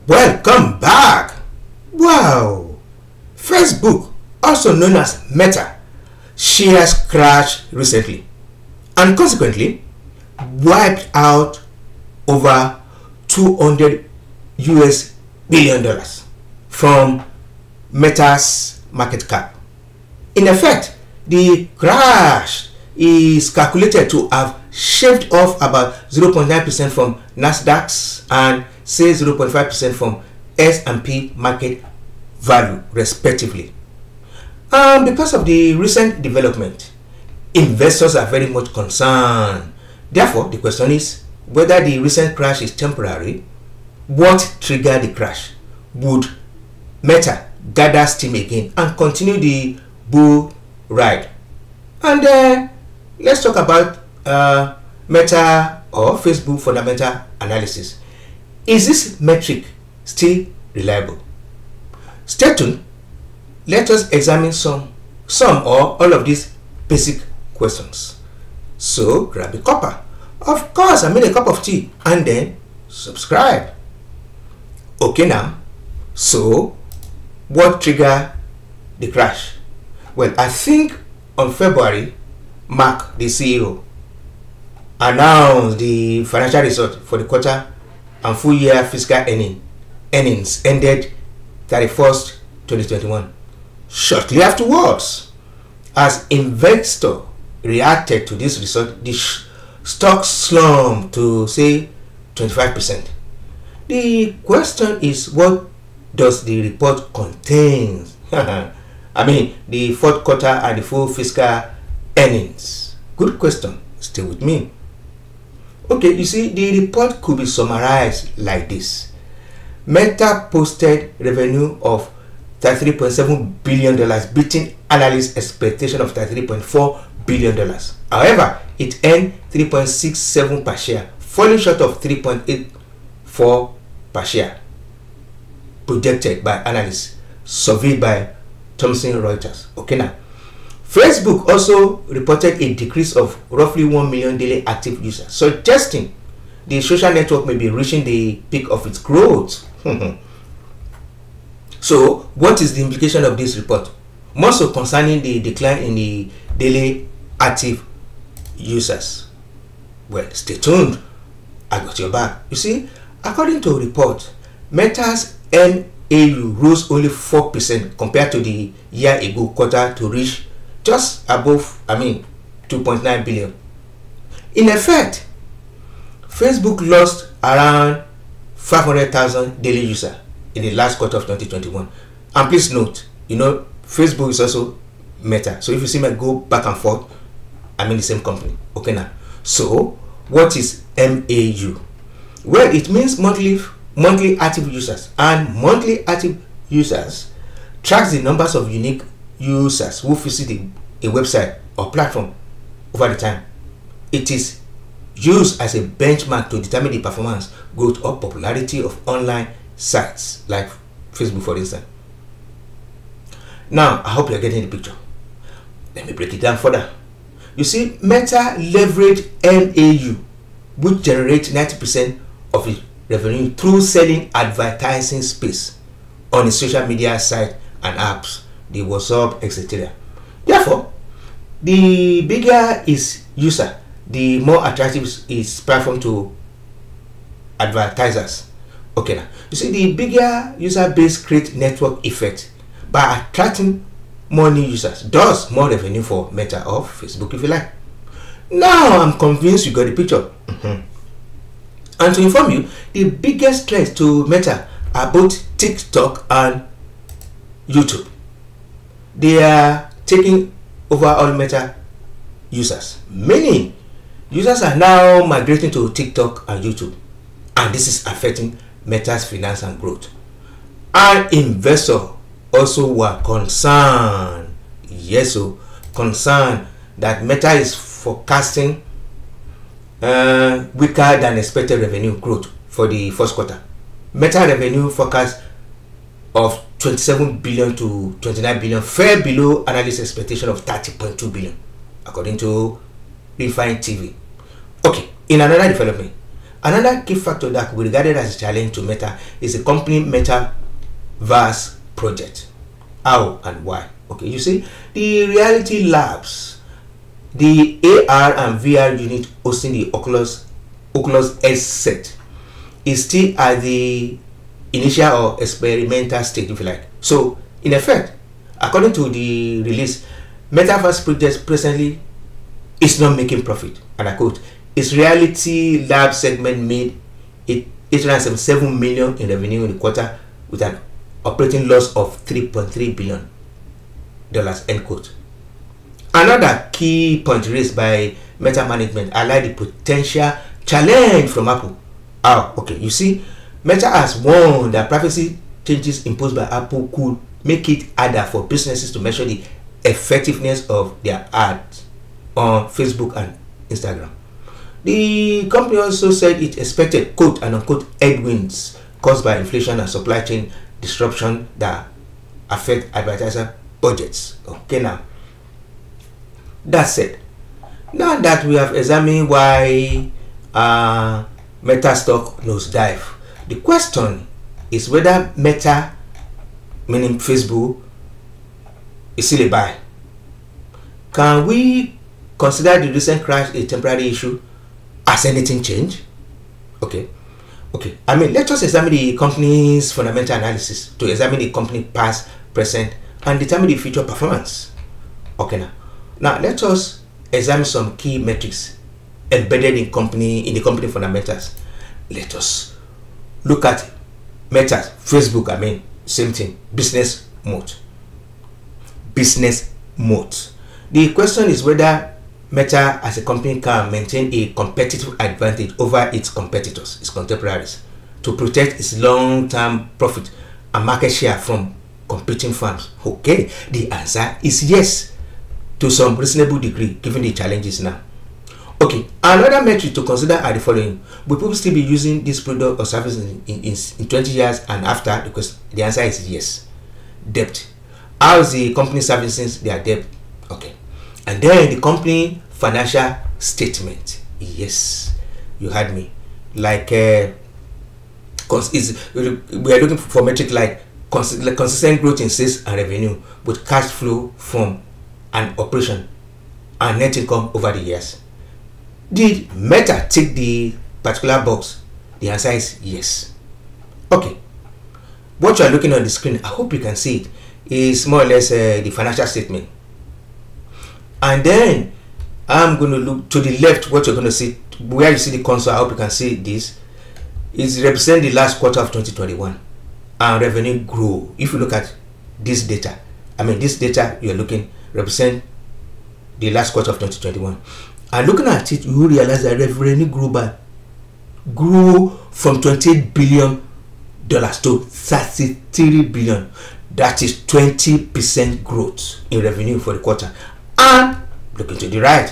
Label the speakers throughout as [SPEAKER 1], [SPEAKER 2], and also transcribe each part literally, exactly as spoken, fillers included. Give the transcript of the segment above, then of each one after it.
[SPEAKER 1] Welcome back. Wow, Facebook, also known as Meta, shares crashed recently and consequently wiped out over two hundred U S billion dollars from Meta's market cap. In effect, the crash is calculated to have shaved off about zero point nine percent from NASDAQ'S and say zero point five percent from S and P market value respectively. And because of the recent development, investors are very much concerned. Therefore, the question is whether the recent crash is temporary. What triggered the crash? Would Meta gather steam again and continue the bull ride? And uh, let's talk about uh, Meta or Facebook fundamental analysis. Is this metric still reliable? Stay tuned. Let us examine some, some or all of these basic questions. So grab a cuppa. Of course, I mean a cup of tea, and then subscribe. Okay now, so what triggered the crash? Well, I think on February, Mark, the C E O, announced the financial result for the quarter and full year fiscal earning, earnings ended thirty-first, twenty twenty-one. Shortly afterwards, as investors reacted to this result, the stock slumped to say twenty-five percent. The question is, what does the report contain? I mean, the fourth quarter and the full fiscal earnings. Good question. Stay with me. Okay, you see, the report could be summarized like this. Meta posted revenue of thirty-three point seven billion dollars, beating analysts' expectation of thirty-three point four billion dollars. However, it earned three point six seven per share, falling short of three point eight four per share, projected by analysts, surveyed by Thomson Reuters. Okay now, Facebook also reported a decrease of roughly one million daily active users, suggesting the social network may be reaching the peak of its growth. So, what is the implication of this report? More so concerning the decline in the daily active users. Well, stay tuned. I got your back. You see, according to a report, Meta's N A U rose only four percent compared to the year ago quarter to reach just above, I mean, two point nine billion. In effect, Facebook lost around five hundred thousand daily users in the last quarter of twenty twenty-one. And please note, you know, Facebook is also Meta. So if you see me go back and forth, I'm in the same company. Okay now. So what is M A U? Well, it means monthly monthly active users, and monthly active users tracks the numbers of unique users who visit a, a website or platform over the time. It is used as a benchmark to determine the performance, growth, or popularity of online sites like Facebook, for instance. Now, I hope you're getting the picture. Let me break it down further. You see, Meta leveraged N A U, which generates ninety percent of its revenue through selling advertising space on its social media site and apps, the WhatsApp, et cetera. Therefore, the bigger its user, the more attractive its platform to advertisers. Okay now, you see, the bigger user base creates network effect by attracting more new users, thus more revenue for Meta or Facebook if you like. Now I'm convinced you got the picture. Mm-hmm. And to inform you, the biggest threats to Meta are both TikTok and YouTube. They are taking over all Meta users. Many users are now migrating to TikTok and YouTube, and this is affecting Meta's finance and growth. And investors also were concerned, yes, so concerned that Meta is forecasting uh, weaker than expected revenue growth for the first quarter. Meta revenue forecast of twenty-seven billion to twenty-nine billion, fell below analyst expectation of thirty point two billion, according to Refine T V. Okay, in another development, Another key factor that could be regarded as a challenge to Meta is the company metaverse project. How and why? Okay, you see, the Reality Labs, the A R and V R unit hosting the Oculus Oculus headset, is still at the initial or experimental stage, if you like. So, in effect, according to the release, Metaverse project presently is not making profit. And I quote, its Reality Lab segment made eight hundred seventy-seven million in revenue in the quarter with an operating loss of three point three billion dollars, end quote. Another key point raised by Meta management highlight the potential challenge from Apple. Oh, okay, you see, Meta has warned that privacy changes imposed by Apple could make it harder for businesses to measure the effectiveness of their ads on Facebook and Instagram. The company also said it expected quote and unquote headwinds caused by inflation and supply chain disruption that affect advertiser budgets. Okay, now that said, now that we have examined why uh, Meta stock nosedive, the question is whether Meta, meaning Facebook, is still a buy. Can we consider the recent crash a temporary issue? Has anything changed? Okay, okay. I mean, let us examine the company's fundamental analysis to examine the company past, present, and determine the future performance. Okay, now, now let us examine some key metrics embedded in company in the company fundamentals. Let us look at Meta, Facebook. I mean, same thing. Business mode. Business mode. The question is whether Meta as a company can maintain a competitive advantage over its competitors, its contemporaries, to protect its long-term profit and market share from competing firms. Okay, the answer is yes, to some reasonable degree, given the challenges now. Okay, another metric to consider are the following: will people still be using this product or service in, in, in twenty years and after? Because the answer is yes. Debt. How is the company servicing their debt? Okay. And then the company financial statement. Yes, you heard me. Like, uh, is we are looking for metric like consistent growth in sales and revenue with cash flow from an operation and net income over the years. Did Meta tick the particular box? The answer is yes. Okay. What you are looking on the screen, I hope you can see it, is more or less uh, the financial statement. And then I'm going to look to the left. What you're going to see, where you see the console, I hope you can see this, is represent the last quarter of twenty twenty-one, and revenue grew. If you look at this data, I mean this data you're looking represent the last quarter of twenty twenty-one, and looking at it, you realize that revenue grew by grew from twenty-eight billion dollars to thirty-three billion. That is twenty percent growth in revenue for the quarter. And looking to the right,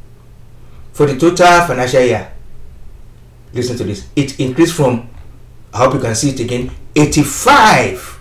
[SPEAKER 1] for the total financial year, listen to this, it increased from, I hope you can see it again, eighty-five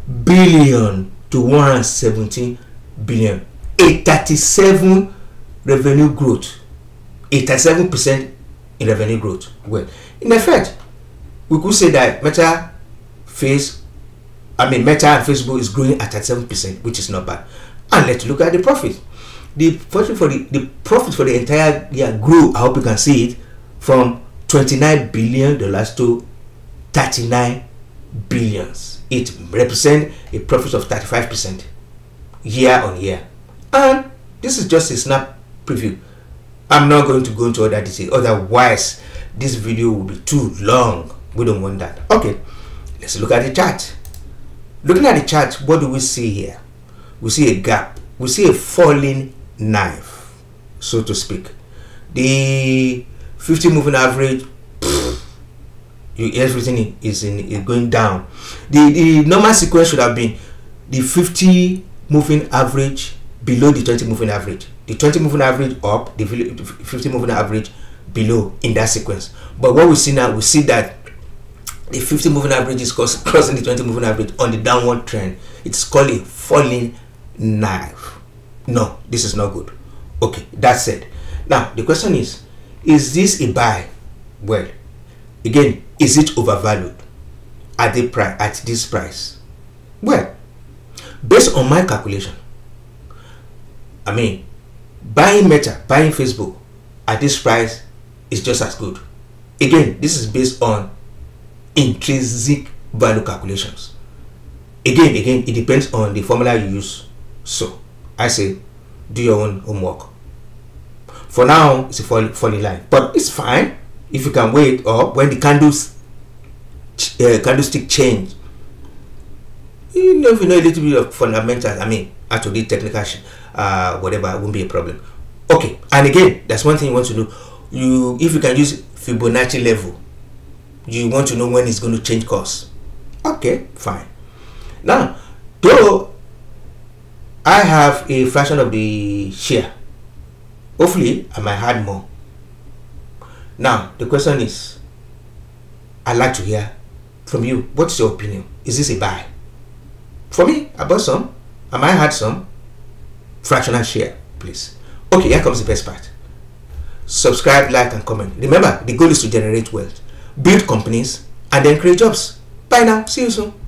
[SPEAKER 1] billion to one hundred seventeen billion. A thirty-seven revenue growth, a thirty-seven percent in revenue growth. Well, in effect, we could say that Meta face, I mean Meta and Facebook is growing at thirty-seven percent, which is not bad. And let's look at the profit. The profit for the, the profit for the entire year grew, I hope you can see it, from twenty-nine billion dollars to thirty-nine billions. It represents a profit of thirty-five percent year on year. And this is just a snap preview. I'm not going to go into other details, otherwise this video will be too long. We don't want that. Okay, let's look at the chart. Looking at the chart, what do we see here? We see a gap. We see a falling knife, so to speak. The fifty moving average, pff, you, everything is in is going down. The, the normal sequence should have been the fifty moving average below the twenty moving average, the twenty moving average up, the fifty moving average below, in that sequence. But what we see now, we see that the fifty moving average is crossing the twenty moving average on the downward trend. It's called a falling knife. No, this is not good. Okay, that said, now the question is, is this a buy? Well, Again, is it overvalued at the price at this price? Well, based on my calculation, I mean, buying Meta, buying Facebook at this price is just as good. Again, this is based on intrinsic value calculations. Again, again, it depends on the formula you use. So, I say, do your own homework. For now, it's a fall, fall in line, but it's fine if you can wait, or when the candles uh, candlestick change. You know, if you know a little bit of fundamentals, I mean, actually technical, uh, whatever, it won't be a problem. Okay, and again, that's one thing you want to know. You, if you can use Fibonacci level, you want to know when it's going to change course. Okay, fine. Now, though I have a fraction of the share, hopefully I might add more. Now the question is, I'd like to hear from you. What's your opinion? Is this a buy? For me, I bought some. I might add some fractional share, please. Okay, here comes the best part. Subscribe, like, and comment. Remember, the goal is to generate wealth, build companies, and then create jobs. Bye now. See you soon.